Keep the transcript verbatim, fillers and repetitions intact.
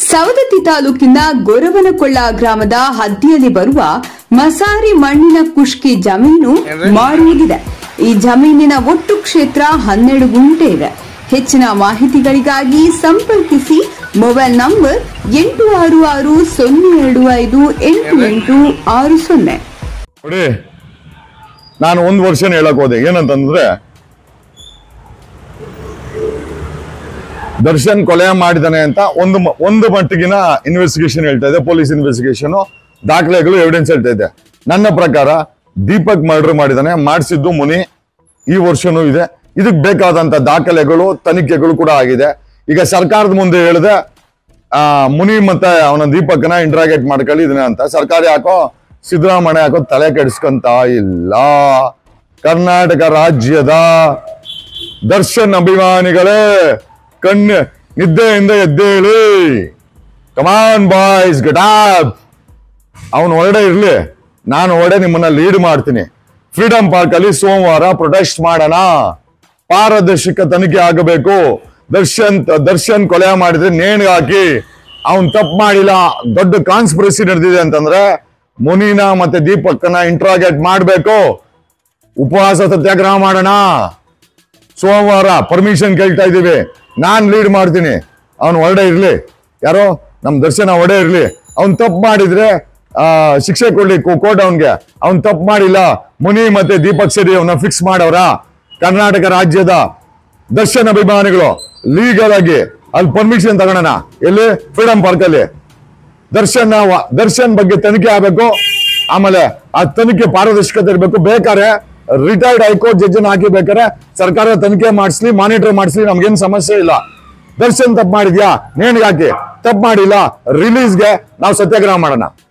ಸವದತ್ತಿ ತಾಲೂಕಿನ ಗೊರವನಕೊಳ್ಳ ಗ್ರಾಮದ ಹದ್ದಿಯಲ್ಲಿ ಬರುವ ಮಸಾರಿ ಮಣ್ಣಿನ ಕುಷ್ಕಿ ಜಮೀನು ಮಾರುವುದಿದೆ. ಈ ಜಮೀನಿನ ಒಟ್ಟು ಕ್ಷೇತ್ರ ಹನ್ನೆರಡು ಗುಂಟೆ ಇದೆ. ಹೆಚ್ಚಿನ ಮಾಹಿತಿಗಳಿಗಾಗಿ ಸಂಪರ್ಕಿಸಿ ಮೊಬೈಲ್ ನಂಬರ್ ಎಂಟು ಆರು ಆರು ಸೊನ್ನೆ ಎರಡು ಐದು ಎಂಟು ಎಂಟು ಆರು ಸೊನ್ನೆ. ನೋಡಿ, ನಾನು ಒಂದು ವರ್ಷ ಹೇಳಕ್ ಹೋದೆ. ಏನಂತಂದ್ರೆ, ದರ್ಶನ್ ಕೊಲೆ ಮಾಡಿದಾನೆ ಅಂತ ಒಂದು ಒಂದು ಮಟ್ಟಿಗಿನ ಇನ್ವೆಸ್ಟಿಗೇಷನ್ ಹೇಳ್ತಾ ಇದೆ, ಪೊಲೀಸ್ ಇನ್ವೆಸ್ಟಿಗೇಷನ್, ದಾಖಲೆಗಳು ಎವಿಡೆನ್ಸ್ ಹೇಳ್ತಾ ಇದೆ. ನನ್ನ ಪ್ರಕಾರ ದೀಪಕ್ ಮರ್ಡರ್ ಮಾಡಿದಾನೆ, ಮಾಡಿಸಿದ್ದು ಮುನಿ. ಈ ವರ್ಷನೂ ಇದೆ. ಇದಕ್ಕೆ ಬೇಕಾದಂತ ದಾಖಲೆಗಳು, ತನಿಖೆಗಳು ಕೂಡ ಆಗಿದೆ. ಈಗ ಸರ್ಕಾರದ ಮುಂದೆ ಹೇಳಿದೆ ಆ ಮುನಿ ಮತ್ತೆ ಅವನ ದೀಪಕ್ನ ಇಂಟ್ರಾಗೇಟ್ ಮಾಡ್ಕೊಳ್ಳಿ ಇದನ್ನ ಅಂತ. ಸರ್ಕಾರ ಯಾಕೋ ಸಿದ್ದರಾಮಯ್ಯ ಯಾಕೋ ತಲೆ ಕೆಡಿಸ್ಕೊಂತ ಇಲ್ಲ. ಕರ್ನಾಟಕ ರಾಜ್ಯದ ದರ್ಶನ್ ಅಭಿಮಾನಿಗಳೇ, ಕಣ್ಣು ನಿದ್ದೆಯಿಂದ ಎದ್ದೇಳಿ. Come on boys, get up. ಅವನು ಹೊರಡೆ ಇರ್ಲಿ, ನಾನು ಹೊರಡೆ ನಿಮ್ಮನ್ನ ಲೀಡ್ ಮಾಡ್ತೀನಿ. ಫ್ರೀಡಂ ಪಾರ್ಕ್ ಅಲ್ಲಿ ಸೋಮವಾರ ಪ್ರೊಟೆಸ್ಟ್ ಮಾಡೋಣ. ಪಾರದರ್ಶಕ ತನಿಖೆ ಆಗಬೇಕು. ದರ್ಶನ್ ದರ್ಶನ್ ಕೊಲೆ ಮಾಡಿದ್ರೆ ನೇಣಿಗೆ ಹಾಕಿ. ಅವನ್ ತಪ್ಪು ಮಾಡಿಲ್ಲ, ದೊಡ್ಡ ಕಾನ್ಸ್ಪಿರಸಿ ನಡೆದಿದೆ ಅಂತಂದ್ರೆ ಮುನಿನ ಮತ್ತೆ ದೀಪಕ್ನ ಇಂಟ್ರಾಗೇಟ್ ಮಾಡ್ಬೇಕು. ಉಪವಾಸ ಸತ್ಯಾಗ್ರಹ ಮಾಡೋಣ. ಸೋಮವಾರ ಪರ್ಮಿಷನ್ ಕೇಳ್ತಾ ಇದ್ದೀವಿ. ನಾನ್ ಲೀಡ್ ಮಾಡ್ತೀನಿ. ಅವನು ಹೊರಡೆ ಇರ್ಲಿ, ಯಾರೋ ನಮ್ ದರ್ಶನ ಹೊಡೆ ಇರ್ಲಿ. ಅವ್ನ್ ತಪ್ಪು ಮಾಡಿದ್ರೆ ಆ ಶಿಕ್ಷೆ ಕೊಡ್ಲಿ ಕೋರ್ಟ್ ಅವನ್ಗೆ. ಅವ್ನ್ ತಪ್ಪು ಮಾಡಿಲ್ಲ. ಮುನಿ ಮತ್ತೆ ದೀಪಕ್ ಸೇರಿ ಅವನ್ನ ಫಿಕ್ಸ್ ಮಾಡವ್ರ. ಕರ್ನಾಟಕ ರಾಜ್ಯದ ದರ್ಶನ್ ಅಭಿಮಾನಿಗಳು ಲೀಗಲ್ ಆಗಿ ಅಲ್ಲಿ ಪರ್ಮಿಷನ್ ತಗೊಳ್ಳೋಣ. ಎಲ್ಲಿ? ಫ್ರೀಡಂ ಪಾರ್ಕ್ ಅಲ್ಲಿ. ದರ್ಶನ್ ದರ್ಶನ್ ಬಗ್ಗೆ ತನಿಖೆ ಆಗ್ಬೇಕು. ಆಮೇಲೆ ಆ ತನಿಖೆ ಪಾರದರ್ಶಕತೆ ಇರ್ಬೇಕು. ಬೇಕಾದ್ರೆ ರಿಟೈರ್ಡ್ ಹೈಕೋರ್ಟ್ ಜಡ್ಜ್ ಹಾಕಿ ಬೇಕಾದ್ರೆ ಸರ್ಕಾರ ತನಿಖೆ ಮಾಡಿಸ್ಲಿ, ಮಾನಿಟರ್ ಮಾಡಿಸ್ಲಿ, ನಮ್ಗೇನ್ ಸಮಸ್ಯೆ ಇಲ್ಲ. ದರ್ಶನ್ ತಪ್ಪು ಮಾಡಿದ್ಯಾ ನೇಣಿಗೆ ಹಾಕಿ, ತಪ್ಪು ಮಾಡಿಲ್ಲ ರಿಲೀಸ್ಗೆ ನಾವು ಸತ್ಯಾಗ್ರಹ ಮಾಡೋಣ.